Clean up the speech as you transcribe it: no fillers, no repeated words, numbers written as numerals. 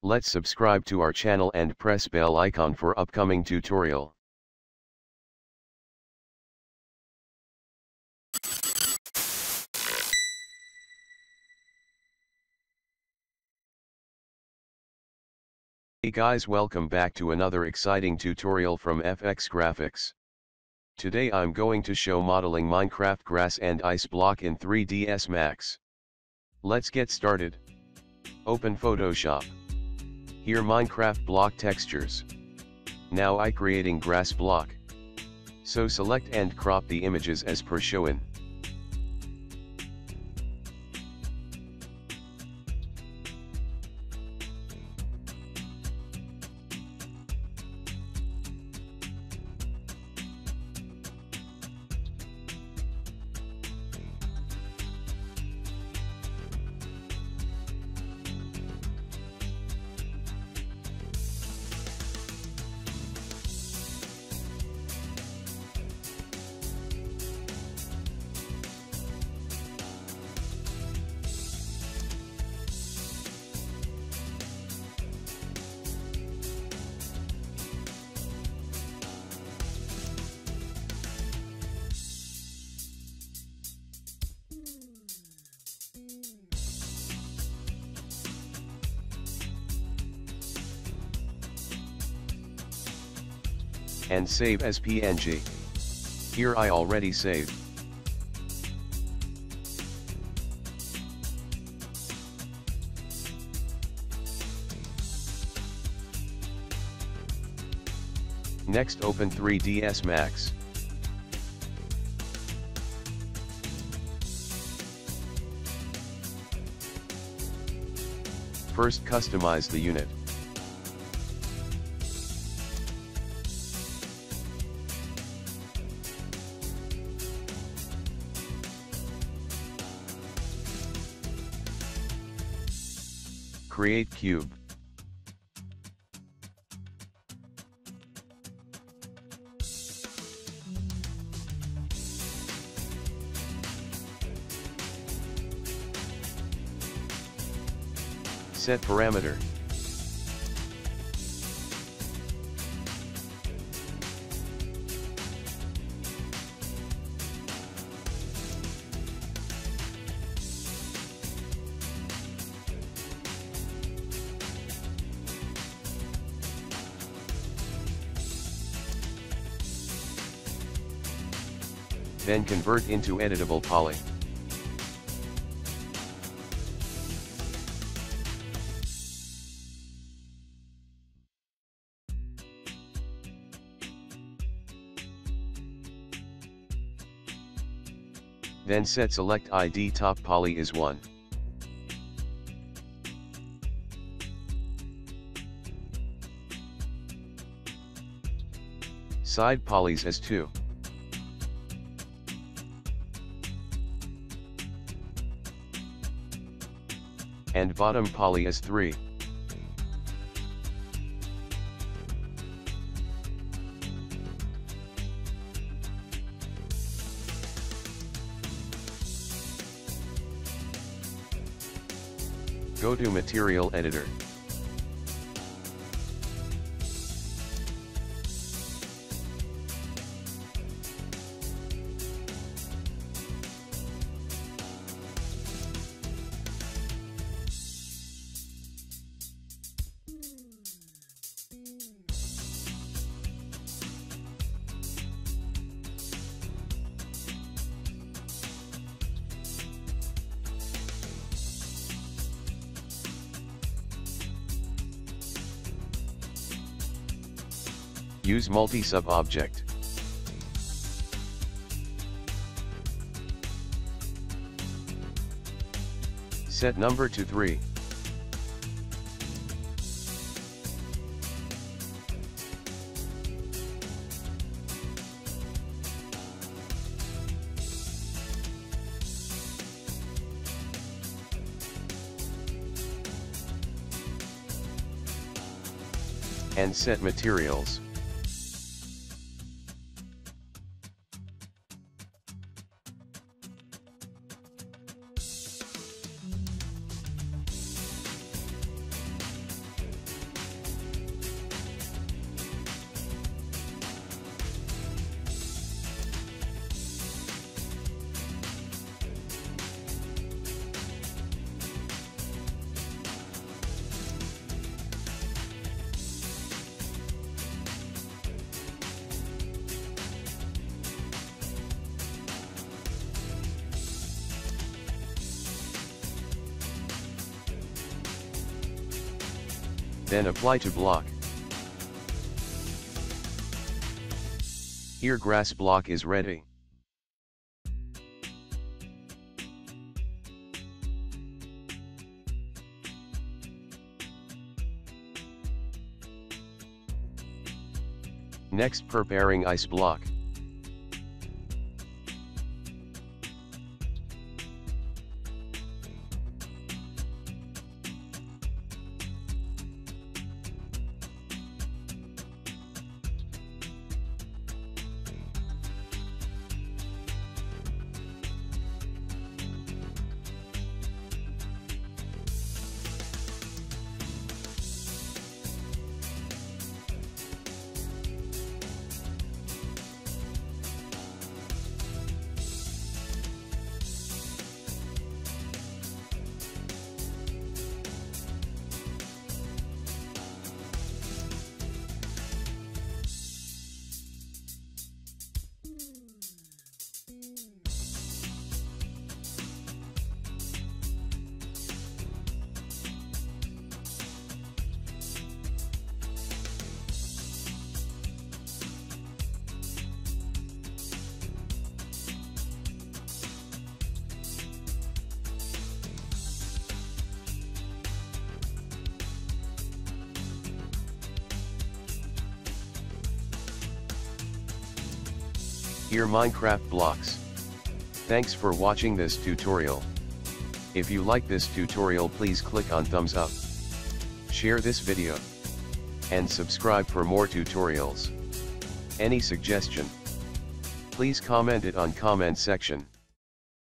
Let's subscribe to our channel and press bell icon for upcoming tutorial. Hey guys, welcome back to another exciting tutorial from FX Graphics. Today I'm going to show modeling Minecraft grass and ice block in 3ds Max. Let's get started. Open Photoshop. Here Minecraft block textures. Now I creating grass block. So select and crop the images as per shown. And save as PNG. Here I already saved. Next open 3ds Max. First customize the unit. Create cube. Set parameter. Then convert into editable poly. Then set select ID top poly is 1. Side polys as 2. And bottom poly as 3. Go to Material Editor. Use multi-sub object. Set number to 3. And set materials. Then apply to block. Here grass block is ready. Next preparing ice block. Here Minecraft blocks. Thanks for watching this tutorial. If you like this tutorial, please click on thumbs up, share this video, and subscribe for more tutorials. Any suggestion? Please comment it on comment section.